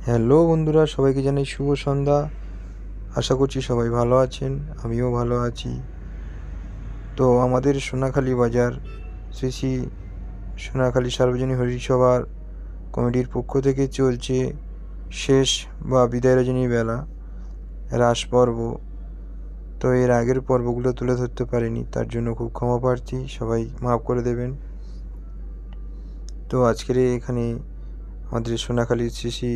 Hello বন্ধুরা, সবাইকে জানাই শুভ সন্ধ্যা। আশা করছি সবাই ভালো আছেন, আমিও ভালো আছি। তো আমাদের সোনাখালী বাজার শ্রী শ্রী সোনাখালী সার্বজনীন হরিসভার কমিটির পক্ষ থেকে চলছে শেষ বা বিদায় রজনী বেলা রাস পর্ব। তো এর আগের পর্বগুলো তুলে ধরতে পারিনি, তার জন্য খুব ক্ষমা প্রার্থী, সবাই মাফ করে দেবেন। তো আজকের এখানে আমাদের সোনাখালী শ্রী শ্রী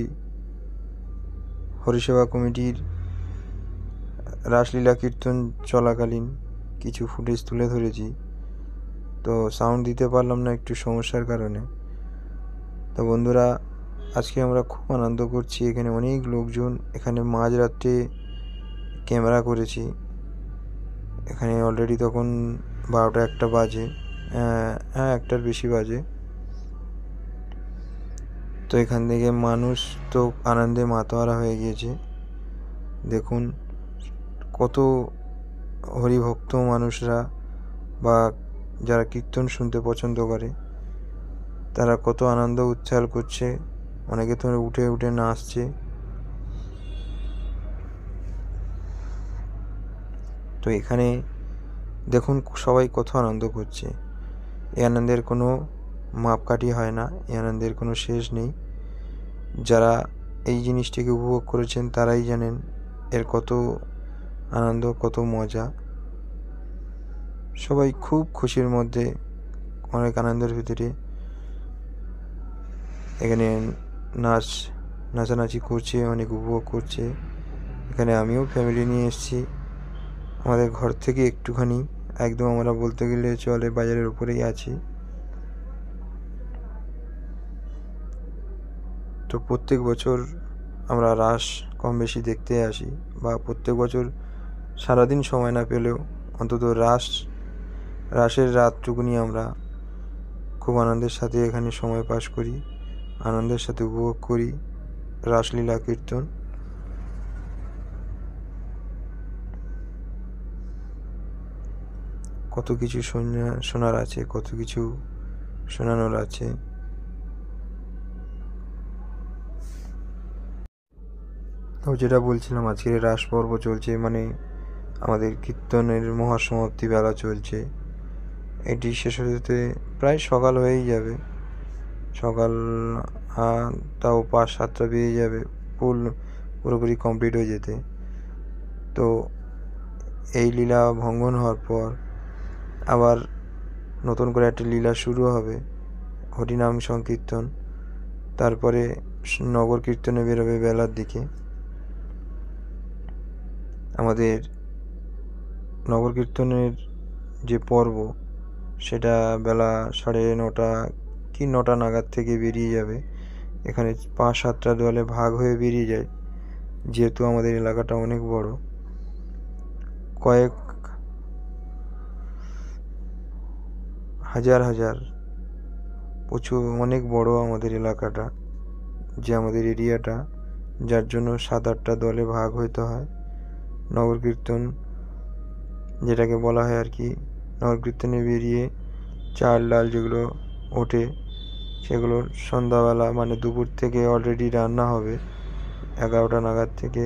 হরিসভা কমিটির রাসলীলা কীর্তন চলাকালীন কিছু ফুটেজ তুলে ধরেছি। তো সাউন্ড দিতে পারলাম না একটু সমস্যার কারণে। তো বন্ধুরা, আজকে আমরা খুব আনন্দ করছি। এখানে অনেক লোকজন, এখানে মাঝরাত্রে ক্যামেরা করেছি। এখানে অলরেডি তখন 12টা-1টা বাজে, হ্যাঁ 1টার বেশি বাজে। তো এখান থেকে মানুষ তো আনন্দে মাতোয়ারা হয়ে গিয়েছে। দেখুন কত হরিভক্ত মানুষরা বা যারা কীর্তন শুনতে পছন্দ করে তারা কত আনন্দ উচ্ছ্বাস করছে। অনেকে তো উঠে উঠে নাচছে। তো এখানে দেখুন সবাই কত আনন্দ করছে। এই আনন্দের কোনো মাপকাঠি হয় না, এই আনন্দের কোনো শেষ নেই। যারা এই জিনিসটিকে উপভোগ করেছেন তারাই জানেন এর কত আনন্দ, কত মজা। সবাই খুব খুশির মধ্যে, অনেক আনন্দের ভিতরে এখানে নাচানাচি করছে, অনেক উপভোগ করছে। এখানে আমিও ফ্যামিলি নিয়ে এসেছি। আমাদের ঘর থেকে একটুখানি, একদম আমরা বলতে গেলে চলে বাজারের উপরেই আছি। তো প্রত্যেক বছর আমরা রাস কম বেশি দেখতে আসি, বা প্রত্যেক বছর সারাদিন সময় না পেলেও অন্তত রাসের রাতটুকুনি আমরা খুব আনন্দের সাথে এখানে সময় পাস করি, আনন্দের সাথে উপভোগ করি রাসলীলা কীর্তন। কত কিছু শোনার আছে, কত কিছু শোনানোর আছে। তো যেটা বলছিলাম, আজকের রাস পর্ব চলছে, মানে আমাদের কীর্তনের মহাসমাপ্তি বেলা চলছে। এটি শেষ হতে প্রায় সকাল হয়েই যাবে। সকাল তাও 5-7টা বেজে যাবে পুরোপুরি কমপ্লিট হয়ে যেতে। তো এই লীলা ভঙ্গন হওয়ার পর আবার নতুন করে একটা লীলা শুরু হবে, হরিনাম সংকীর্তন। তারপরে নগর কীর্তনে বেরোবে বেলার দিকে। আমাদের নগর কীর্তনের যে পর্ব, সেটা বেলা 9:30 কি 9টা নাগাদ থেকে বেরিয়ে যাবে। এখানে 5-7টা দলে ভাগ হয়ে বেরিয়ে যায়, যেহেতু আমাদের এলাকাটা অনেক বড়। কয়েক হাজার প্রচুর অনেক বড় আমাদের এলাকাটা, যে আমাদের এরিয়াটা, যার জন্য 7-8টা দলে ভাগ হইতে হয়। নগর কীর্তন যেটাকে বলা হয় আর কি, নগর কীর্তনে বেরিয়ে চাল ডাল যেগুলো ওঠে সেগুলো সন্ধ্যাবেলা, মানে দুপুর থেকে অলরেডি রান্না হবে 11টা নাগাদ থেকে,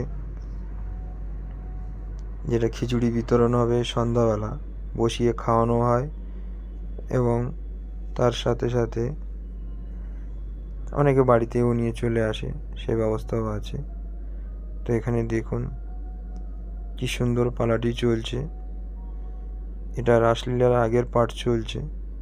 যেটা খিচুড়ি বিতরণ হবে সন্ধ্যাবেলা, বসিয়ে খাওয়ানো হয়। এবং তার সাথে সাথে অনেকে বাড়িতেও নিয়ে চলে আসে, সে ব্যবস্থাও আছে। তো এখানে দেখুন কি সুন্দর পালাটি চলছে। এটা রাসলীলার আগের পার্ট চলছে।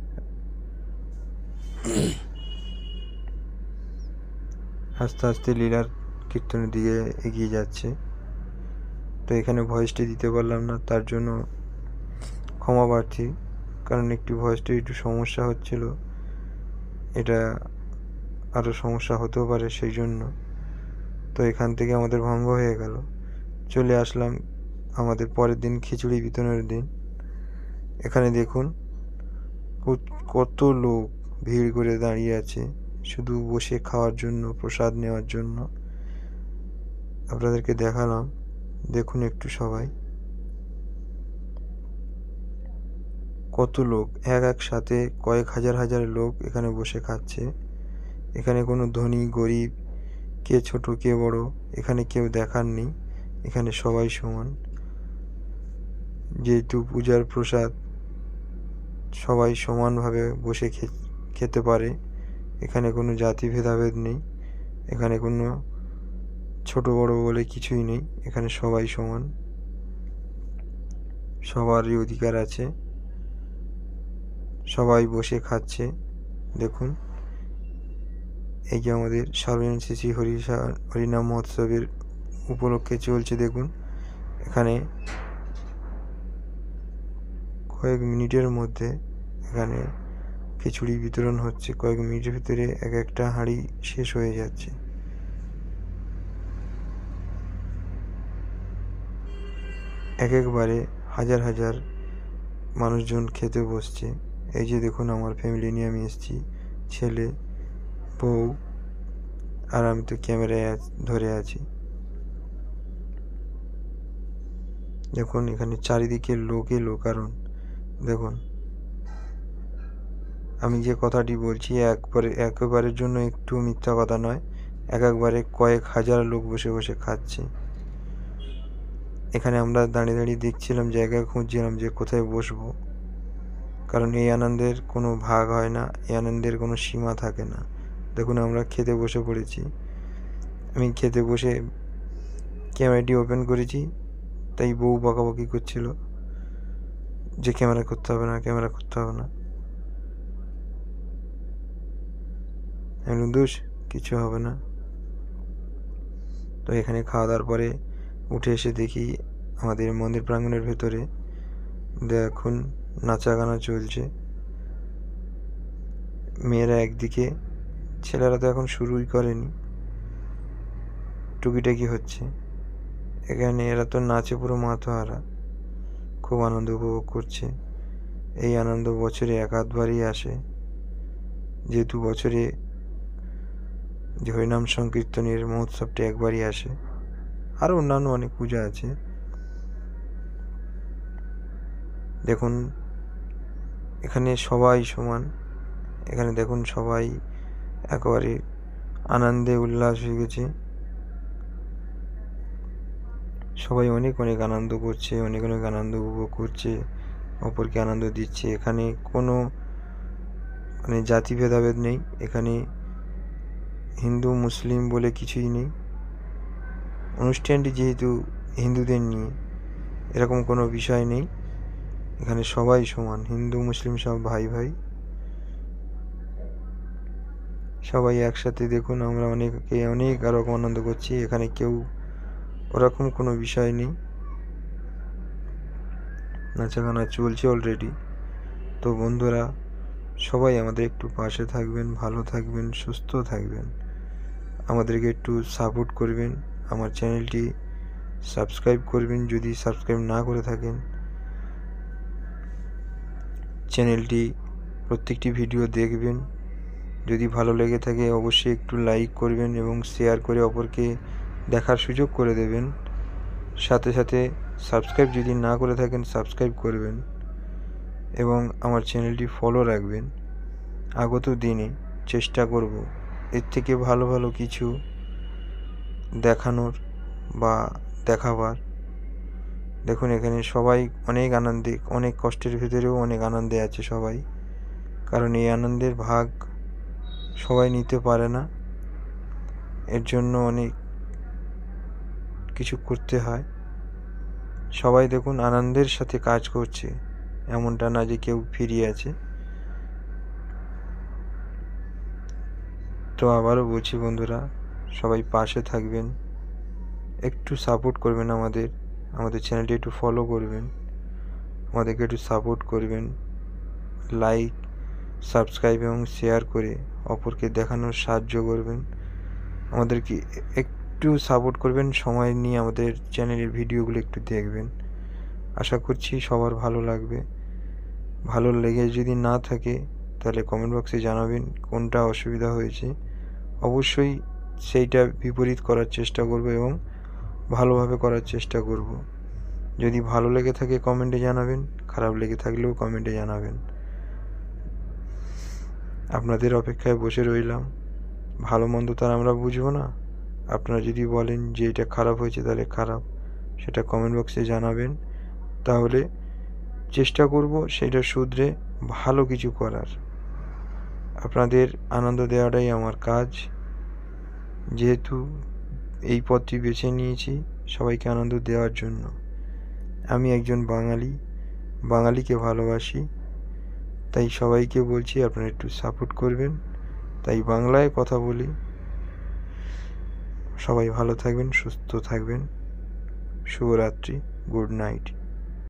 আস্তে আস্তে লীলার কীর্তনের দিকে এগিয়ে যাচ্ছে। তো এখানে ভয়েসটি দিতে পারলাম না, তার জন্য ক্ষমা প্রার্থী, কারণ ভয়েসটি একটু সমস্যা হচ্ছিল। এটা আরও সমস্যা হতেও পারে, সেই জন্য। তো এখান থেকে আমাদের ভঙ্গ হয়ে গেল। চলে আসলাম আমাদের পরের দিন, খিচুড়ি বিতরণের দিন। এখানে দেখুন কত লোক ভিড় করে দাঁড়িয়ে আছে শুধু বসে খাওয়ার জন্য, প্রসাদ নেওয়ার জন্য। আপনাদেরকে দেখালাম, দেখুন একটু সবাই কত লোক একসাথে, কয়েক হাজার লোক এখানে বসে খাচ্ছে। এখানে কোনো ধনী গরিব কে ছোট কে বড় এখানে কেউ দেখার নেই, এখানে সবাই সমান। যেহেতু পূজার প্রসাদ সবাই সমানভাবে বসে খেতে পারে, এখানে কোনো জাতি ভেদাভেদ নেই, এখানে কোনো ছোট বড় বলে কিছুই নেই, এখানে সবাই সমান, সবারই অধিকার আছে, সবাই বসে খাচ্ছে। দেখুন এই যে আমাদের সার্বজনীন শ্রী শ্রী হরিনাম মহোৎসবের উপলক্ষে চলছে। দেখুন এখানে কয়েক মিনিটের মধ্যে এখানে খিচুড়ি বিতরণ হচ্ছে, কয়েক মিনিটের ভিতরে এক একটা হাঁড়ি শেষ হয়ে যাচ্ছে। একবারে হাজার হাজার মানুষজন খেতে বসছে। এই যে দেখুন আমার ফ্যামিলি নিয়ে আমি এসেছি, ছেলে বউ আর আমি তো ক্যামেরায় ধরে আছি। দেখুন এখানে চারিদিকে লোকে লোকারণ। দেখুন আমি যে কথাটি বলছি একবারের জন্য একটু মিথ্যা কথা নয়, একবারে কয়েক হাজার লোক বসে বসে খাচ্ছে। এখানে আমরা দাঁড়িয়ে দাঁড়িয়ে দেখছিলাম, জায়গা খুঁজছিলাম যে কোথায় বসবো, কারণ এই আনন্দের কোনো ভাগ হয় না, এই আনন্দের কোনো সীমা থাকে না। দেখুন আমরা খেতে বসে পড়েছি। আমি খেতে বসে ক্যামেরাটি ওপেন করেছি, তাই বউ বকাবকি করছিল যে ক্যামেরা করতে হবে না, ক্যামেরা করতে হবে না। আমি দোষ কিছু হবে না। তো এখানে খাওয়া দাওয়ার পরে উঠে এসে দেখি আমাদের মন্দির প্রাঙ্গণের ভেতরে দেখুন নাচা গানা চলছে। মেয়েরা একদিকে, ছেলেরা তো এখন শুরুই করেনি, টুকিটাকি হচ্ছে। এখানে এরা তো নাচে পুরো মাথোহারা, খুব আনন্দ উপভোগ করছে। এই আনন্দ বছরে এক আধবারই আসে, যেহেতু বছরে যে হরিনাম সংকীর্তনের মহোৎসবটা একবারই আসে, আরও অন্যান্য অনেক পূজা আছে। দেখুন এখানে সবাই সমান, এখানে দেখুন সবাই একেবারে আনন্দে উল্লাস হয়ে গেছে, সবাই অনেক অনেক আনন্দ করছে, অনেক অনেক আনন্দ উপভোগ করছে, অপরকে আনন্দ দিচ্ছে। এখানে কোনো জাতি ভেদাভেদ নেই, এখানে হিন্দু মুসলিম বলে কিছুই নেই। অনুষ্ঠানটি যেহেতু হিন্দুদের নিয়ে, এরকম কোনো বিষয় নেই, এখানে সবাই সমান, হিন্দু মুসলিম সব ভাই ভাই, সবাই একসাথে। দেখুন আমরা অনেক রকম আনন্দ করছি, এখানে কেউ ওরকম কোনো বিষয় নেই, নাচাগানা চলছে অলরেডি। তো বন্ধুরা সবাই আমাদের একটু পাশে থাকবেন, ভালো থাকবেন, সুস্থ থাকবেন, আমাদেরকে একটু সাপোর্ট করবেন, আমার চ্যানেলটি সাবস্ক্রাইব করবেন যদি সাবস্ক্রাইব না করে থাকেন। চ্যানেলটি প্রত্যেকটি ভিডিও দেখবেন, যদি ভালো লেগে থাকে অবশ্যই একটু লাইক করবেন এবং শেয়ার করে অপরকে দেখার সুযোগ করে দেবেন। সাথে সাথে সাবস্ক্রাইব যদি না করে থাকেন সাবস্ক্রাইব করবেন এবং আমার চ্যানেলটি ফলো রাখবেন। আগত দিনে চেষ্টা করব এর থেকে ভালো ভালো কিছু দেখানোর বা দেখাবার। দেখুন এখানে সবাই অনেক আনন্দে, অনেক কষ্টের ভিতরেও অনেক আনন্দে আছে সবাই, কারণ এই আনন্দের ভাগ সবাই নিতে পারে না, এর জন্য অনেক কিছু করতে হয়। সবাই দেখুন আনন্দের সাথে কাজ করছে, এমনটা না যে কেউ ফিরিয়ে আছে। তো আবারও বলছি বন্ধুরা সবাই পাশে থাকবেন, একটু সাপোর্ট করবেন, আমাদের চ্যানেলটি একটু ফলো করবেন, আমাদেরকে একটু সাপোর্ট করবেন, লাইক সাবস্ক্রাইব এবং শেয়ার করে অপরকে দেখানোর সাহায্য করবেন। আমাদেরকে একটু সাপোর্ট করবেন, সময় নিয়ে আমাদের চ্যানেলের ভিডিওগুলো একটু দেখবেন। আশা করছি সবার ভালো লাগবে। ভালো লেগে যদি না থাকে তাহলে কমেন্ট বক্সে জানাবেন কোনটা অসুবিধা হয়েছে, অবশ্যই সেইটা বিপরীত করার চেষ্টা করব এবং ভালোভাবে করার চেষ্টা করব। যদি ভালো লেগে থাকে কমেন্টে জানাবেন, খারাপ লেগে থাকলেও কমেন্টে জানাবেন। আপনাদের অপেক্ষায় বসে রইলাম। ভালো মন্দ তার আমরা বুঝবো না, আপনারা যদি বলেন যে এটা খারাপ হয়েছে তাহলে খারাপ, সেটা কমেন্ট বক্সে জানাবেন। তাহলে চেষ্টা করব সেটা শুধরে ভালো কিছু করার। আপনাদের আনন্দ দেওয়াটাই আমার কাজ। যেহেতু এই পথটি বেছে নিয়েছি সবাইকে আনন্দ দেওয়ার জন্য। আমি একজন বাঙালি, বাঙালিকে ভালোবাসি, তাই সবাইকে বলছি আপনারা একটু সাপোর্ট করবেন। তাই বাংলায় কথা বলি। সবাই ভালো থাকবেন, সুস্থ থাকবেন। শুভরাত্রি, গুড নাইট।